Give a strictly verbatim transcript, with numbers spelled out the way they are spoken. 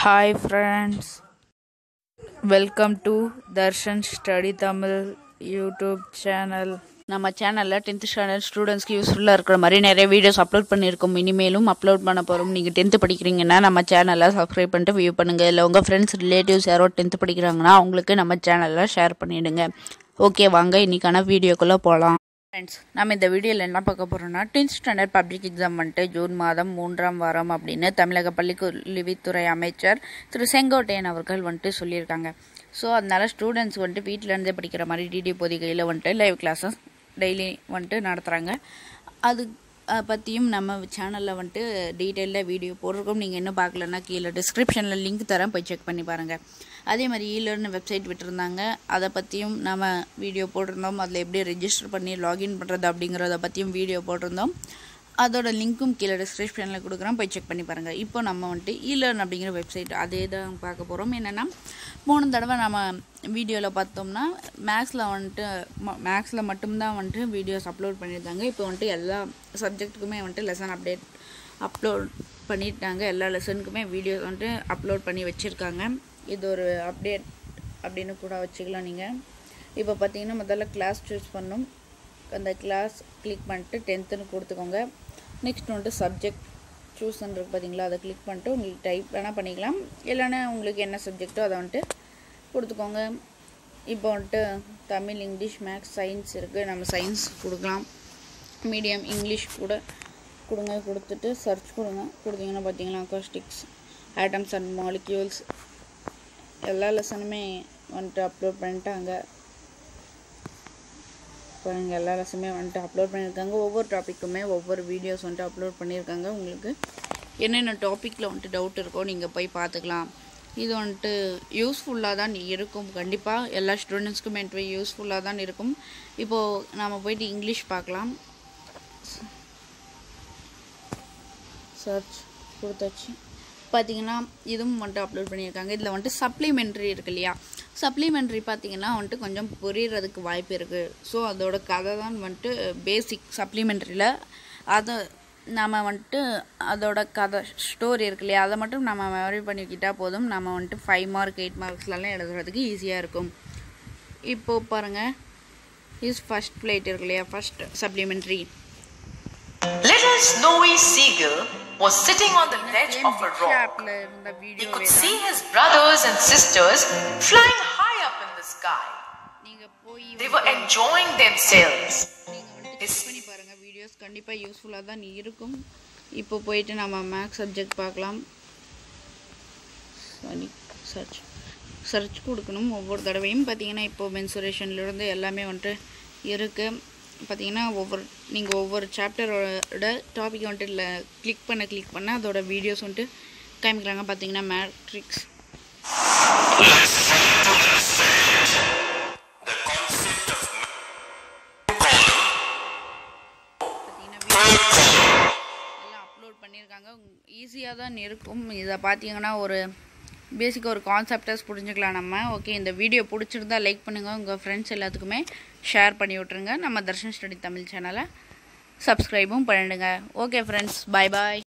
Hi friends, welcome to Darshan Study Tamil YouTube channel. நம்ம சேனலில் tenth standard ஸ்டூடெண்ட்ஸ்க்கு யூஸ்ஃபுல்லாக இருக்கிற மாதிரி நிறைய வீடியோஸ் அப்லோட் பண்ணியிருக்கோம். இனிமேலும் அப்லோட் பண்ண போகிறோம். நீங்கள் டென்த்து படிக்கிறீங்கன்னா நம்ம சேனலை சப்ஸ்கிரைப் பண்ணிட்டு வியூ பண்ணுங்கள். இல்லை உங்கள் ஃப்ரெண்ட்ஸ் ரிலேட்டிவ்ஸ் யாரோ டென்த்து படிக்கிறாங்கன்னா அவங்களுக்கு நம்ம சேனலில் ஷேர் பண்ணிவிடுங்க. ஓகே, வாங்க இன்றைக்கான வீடியோக்குள்ளே போகலாம். ஃப்ரெண்ட்ஸ், நம்ம இந்த வீடியோவில் என்ன பார்க்க போகிறோம்னா, டென்த் ஸ்டாண்டர்ட் பப்ளிக் எக்ஸாம் வந்துட்டு ஜூன் மாதம் மூன்றாம் வாரம் அப்படின்னு தமிழக பள்ளிக்கல்வித்துறை அமைச்சர் திரு செங்கோட்டையன் அவர்கள் வந்துட்டு சொல்லியிருக்காங்க. ஸோ அதனால ஸ்டூடெண்ட்ஸ் வந்துட்டு வீட்டிலேருந்தே படிக்கிற மாதிரி டிடி பொதிகையில் வந்துட்டு லைவ் கிளாஸஸ் டெய்லி வந்துட்டு நடத்துகிறாங்க. அது பற்றியும் நம்ம சேனலில் வந்துட்டு டீட்டெயிலாக வீடியோ போட்டிருக்கோம். நீங்கள் இன்னும் பார்க்கலன்னா கீழே டிஸ்கிரிப்ஷனில் லிங்க் தரேன், போய் செக் பண்ணி பாருங்கள். அதே மாதிரி ஈலர்னு வெப்சைட் விட்டுருந்தாங்க, அதை பற்றியும் நம்ம வீடியோ போட்டிருந்தோம். அதில் எப்படி ரெஜிஸ்டர் பண்ணி லாகின் பண்ணுறது அப்படிங்கிறத பற்றியும் வீடியோ போட்டிருந்தோம். அதோட லிங்க்கும் கீழே டிஸ்கிரிப்ஷனில் கொடுக்குறேன், போய் செக் பண்ணி பாருங்கள். இப்போ நம்ம வந்துட்டு ஈலர்ன் அப்படிங்கிற வெப்சைட் அதே தான் பார்க்க போகிறோம். என்னென்னா, போன தடவை நம்ம வீடியோவில் பார்த்தோம்னா மேக்ஸில் வந்துட்டு மேக்ஸில் மட்டும்தான் வந்துட்டு வீடியோஸ் அப்லோட் பண்ணியிருந்தாங்க. இப்போ வந்துட்டு எல்லா சப்ஜெக்ட்டுக்குமே வந்துட்டு லெசன் அப்டேட் அப்லோட் பண்ணிட்டாங்க. எல்லா லெசனுக்குமே வீடியோஸ் வந்துட்டு அப்லோட் பண்ணி வச்சுருக்காங்க. இது ஒரு அப்டேட் அப்படின்னு கூட வச்சுக்கலாம். நீங்கள் இப்போ பார்த்தீங்கன்னா முதல்ல கிளாஸ் சூஸ் பண்ணணும். அந்த கிளாஸ் கிளிக் பண்ணிட்டு டென்த்துன்னு கொடுத்துக்கோங்க. நெக்ஸ்ட் வந்துட்டு சப்ஜெக்ட் சூஸ் பண்ணுறது பார்த்தீங்களா, அதை கிளிக் பண்ணிட்டு உங்களுக்கு டைப் வேணால் பண்ணிக்கலாம். இல்லைன்னா உங்களுக்கு என்ன சப்ஜெக்டோ அதை வந்துட்டு கொடுத்துக்கோங்க. இப்போ வந்துட்டு தமிழ், இங்கிலீஷ், மேக்ஸ், சயின்ஸ் இருக்குது. நம்ம சயின்ஸ் கொடுக்கலாம். மீடியம் இங்கிலீஷ் கூட கொடுங்க. கொடுத்துட்டு சர்ச் கொடுங்க. கொடுத்தீங்கன்னா பார்த்தீங்கன்னா அக்காஸ்டிக்ஸ், ஆட்டம்ஸ் அண்ட் மாலிக்யூல்ஸ் எல்லா லெசனுமே வந்துட்டு அப்லோட் பண்ணிட்டாங்க. இப்போ இங்கே எல்லா லெசனுமே வந்துட்டு அப்லோட் பண்ணியிருக்காங்க. ஒவ்வொரு டாப்பிக்குமே ஒவ்வொரு வீடியோஸ் வந்துட்டு அப்லோட் பண்ணியிருக்காங்க. உங்களுக்கு என்னென்ன டாப்பிக்கில் வந்துட்டு டவுட் இருக்கோ நீங்கள் போய் பார்த்துக்கலாம். இது வந்துட்டு யூஸ்ஃபுல்லாக தான் இருக்கும். கண்டிப்பாக எல்லா ஸ்டூடெண்ட்ஸ்க்குமே யூஸ்ஃபுல்லாக தான் இருக்கும். இப்போது நாம் போயிட்டு இங்கிலீஷ் பார்க்கலாம். சர்ச் கொடுத்தாச்சு. பார்த்தீங்கன்னா இதுவும் வந்துட்டு அப்லோட் பண்ணியிருக்காங்க. இதில் வந்துட்டு சப்ளிமெண்ட்ரி இருக்கு இல்லையா, சப்ளிமெண்ட்ரி பார்த்தீங்கன்னா வந்துட்டு கொஞ்சம் புரியறதுக்கு வாய்ப்பு இருக்குது. ஸோ அதோட கதை தான் வந்துட்டு பேசிக் சப்ளிமெண்ட்ரியில். அதை நம்ம வந்துட்டு அதோட கதை ஸ்டோரி இருக்கு இல்லையா, அதை மட்டும் நம்ம மெமரி பண்ணிக்கிட்டால் போதும். நம்ம வந்துட்டு ஃபைவ் மார்க் எயிட் மார்க்ஸ்லாம் எழுதுறதுக்கு ஈஸியாக இருக்கும். இப்போது பாருங்கள், இஸ் ஃபர்ஸ்ட் பிளேட் இருக்கு இல்லையா, first supplementary. Little snowy seagull was sitting on the ledge of a rock. He could see his brothers and sisters flying high up in the sky. They were enjoying themselves. Videos கண்டிப்பாக யூஸ்ஃபுல்லாக தான் இருக்கும். இப்போ போயிட்டு நம்ம maths subject பார்க்கலாம். சர்ச் சர்ச் கொடுக்கணும் ஒவ்வொரு தடவையும். பார்த்தீங்கன்னா இப்போது மென்சுரேஷன்லேருந்து எல்லாமே வந்துட்டு இருக்குது. பார்த்தீங்கன்னா ஒவ்வொரு நீங்கள் ஒவ்வொரு சாப்டரோட டாபிக் வந்துட்டு இல்லை கிளிக் பண்ண கிளிக் பண்ண அதோட வீடியோஸ் வந்துட்டு காமிக்கிறாங்க. பார்த்தீங்கன்னா மேட்ரிக்ஸ், எல்லாம் அப்லோட் பண்ணியிருக்காங்க. ஈஸியாக தான் இருக்கும். இதை பார்த்தீங்கன்னா ஒரு பேசிக்காக ஒரு கான்செப்டஸ் புரிஞ்சுக்கலாம் நம்ம. ஓகே, இந்த வீடியோ பிடிச்சிருந்தா லைக் பண்ணுங்கள். உங்கள் ஃப்ரெண்ட்ஸ் எல்லாத்துக்குமே ஷேர் பண்ணி விட்ருங்க. நம்ம தர்ஷன் ஸ்டடி தமிழ் சேனலை சப்ஸ்கிரைபும் பண்ணிடுங்க. ஓகே ஃப்ரெண்ட்ஸ், பாய் பாய்.